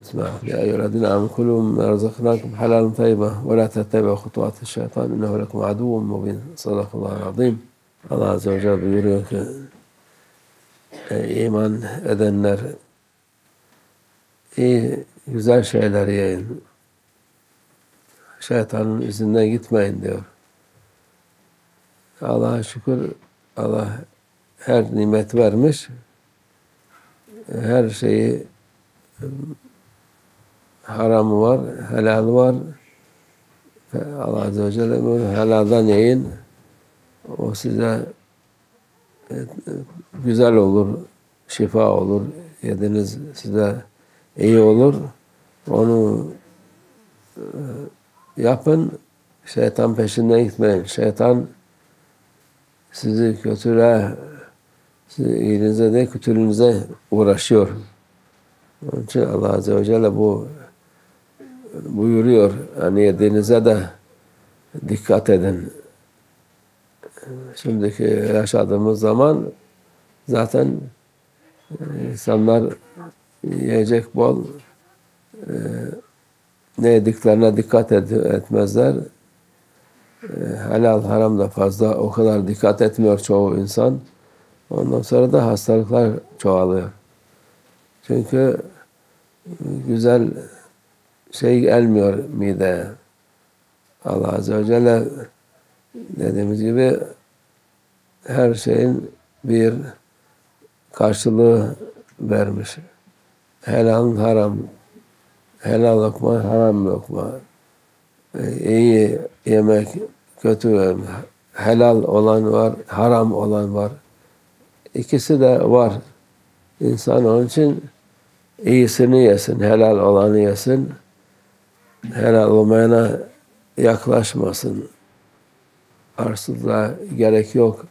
يا أيها الذين آمنوا كلوا مما رزقناكم حلالا طيبا ولا تتبعوا خطوات الشيطان إنه لكم عدو مبين. Sadakallahu azim. Allah Azze ve Celle buyuruyor ki iman edenler iyi, güzel şeyler yiyin. Şeytanın izinden gitmeyin diyor. Allah'a şükür, Allah her nimet vermiş. Her şeyi haramı var, helalı var. Allah Azze ve Celle buyuruyor, helaldan yiyin. O size güzel olur, şifa olur. Yediniz size iyi olur. Onu yapın. Şeytan peşinden gitmeyin. Şeytan sizi kötülüğe, sizi iyiliğinize değil kötülüğünüze uğraşıyor. Onun için Allah Azze ve Celle buyuruyor. Hani yediğinize de dikkat edin. Şimdiki yaşadığımız zaman zaten insanlar yiyecek bol, ne yediklerine dikkat etmezler. Helal haram da fazla o kadar dikkat etmiyor çoğu insan. Ondan sonra da hastalıklar çoğalıyor. Çünkü güzel şey gelmiyor mideye. Allah Azze ve Celle dediğimiz gibi her şeyin bir karşılığı vermiş. Helal haram, helal lokma, haram lokma. İyi yemek, kötü yemek. Helal olan var, haram olan var. İkisi de var. İnsan onun için iyisini yesin, helal olanı yesin. Helal olmayana yaklaşmasın. Arsızlığa gerek yok.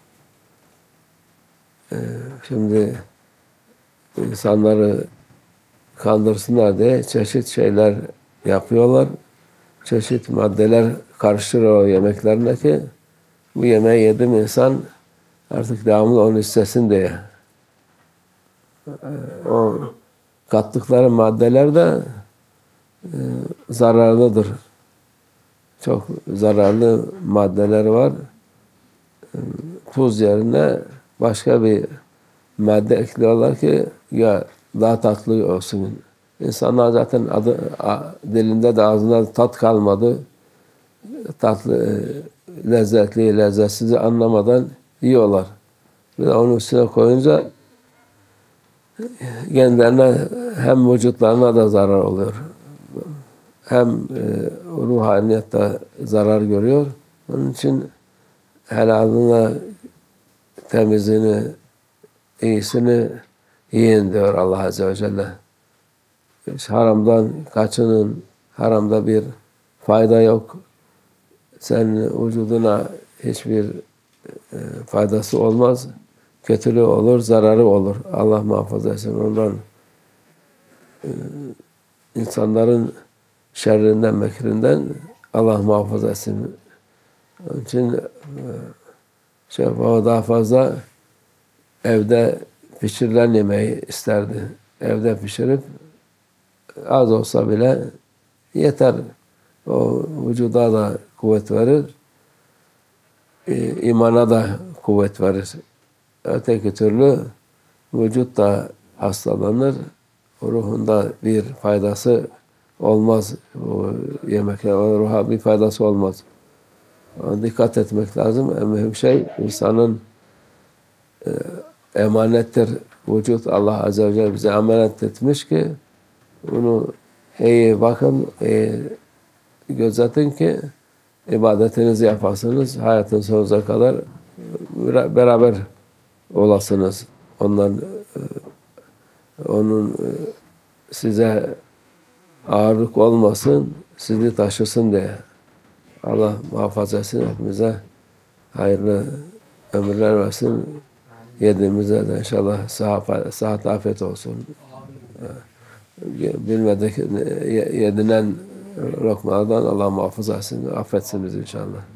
Şimdi insanları kandırsınlar diye çeşit şeyler yapıyorlar. Çeşit maddeler karıştırıyor yemeklerine ki bu yemeği yedim insan artık devamlı onu istesin diye. O kattıkları maddeler de zararlıdır. Çok zararlı maddeler var. Tuz yerine başka bir madde ekliyorlar ki ya daha tatlı olsun. İnsanlar zaten dilinde de ağzında tat kalmadı. Tatlı, lezzetli, lezzetsizi anlamadan yiyorlar. Bir de onun üstüne koyunca kendilerine hem vücutlarına da zarar oluyor. Hem ruhaniyet de zarar görüyor. Onun için helalına, temizini, iyisini yiyin diyor Allah Azze ve Celle. Haramdan kaçının, haramda bir fayda yok. Sen vücuduna hiçbir faydası olmaz. Kötülüğü olur, zararı olur. Allah muhafaza etsin. Ondan insanların şerrinden, mekrinden Allah muhafaza etsin. Onun için daha fazla evde pişirilen yemeği isterdi. Evde pişirip az olsa bile yeter. O vücuda da kuvvet verir. İmana da kuvvet verir. Öteki türlü vücut da hastalanır. Ruhunda bir faydası olmaz. O yemekler, o ruha bir faydası olmaz. Dikkat etmek lazım. En mühim şey insanın emanettir. Vücut Allah Azze ve Celle bize emanet etmiş ki bunu iyi bakın, iyi gözetin ki ibadetinizi yapasınız. Hayatın sonuna kadar beraber olasınız. Onun size ağırlık olmasın, sizi taşısın diye. Allah muhafaza etsin, hepimize hayırlı ömürler versin. Yediğimizde de inşallah sıhhat afiyet olsun. Bilmedik yedinen lokmalardan Allah muhafaza etsin, affetsin bizi inşallah.